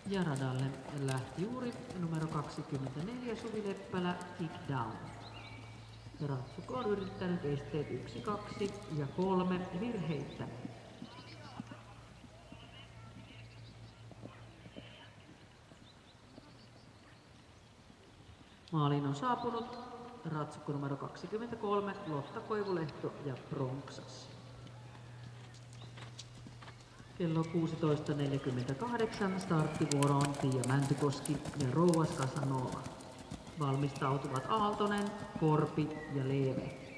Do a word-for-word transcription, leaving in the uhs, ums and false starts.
Ja radalle lähti juuri numero kaksikymmentäneljä Suvi Leppälä, Kick Down. Ratsukko on yrittänyt esteet yksi, kaksi ja kolme virheittä. Maaliin on saapunut ratsukko numero kaksikymmentäkolme Lotta Koivulehto ja Bronxas. Kello kuusitoista neljäkymmentäkahdeksan starttivuoroon Pia Mäntykoski ja Rouvas Casanova. Valmistautuvat Aaltonen, Korpi ja Leeve.